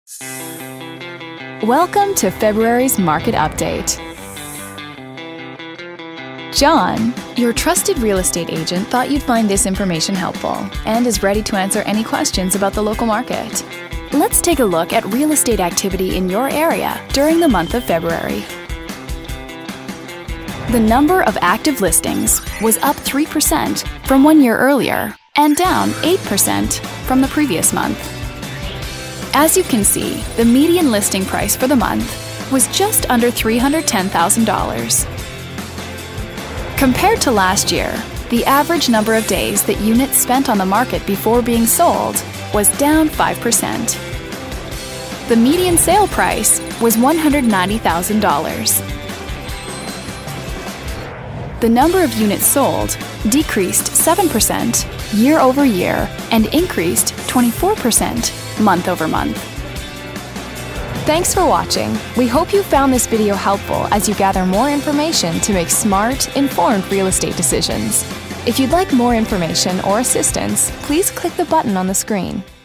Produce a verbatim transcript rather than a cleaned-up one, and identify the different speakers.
Speaker 1: Welcome to February's market update. John, your trusted real estate agent, thought you'd find this information helpful and is ready to answer any questions about the local market. Let's take a look at real estate activity in your area during the month of February. The number of active listings was up three percent from one year earlier and down eight percent from the previous month. As you can see, the median listing price for the month was just under three hundred ten thousand dollars. Compared to last year, the average number of days that units spent on the market before being sold was down five percent. The median sale price was one hundred ninety thousand dollars. The number of units sold decreased seven percent year over year and increased twenty-four percent month over month. Thanks for watching. We hope you found this video helpful as you gather more information to make smart, informed real estate decisions. If you'd like more information or assistance, please click the button on the screen.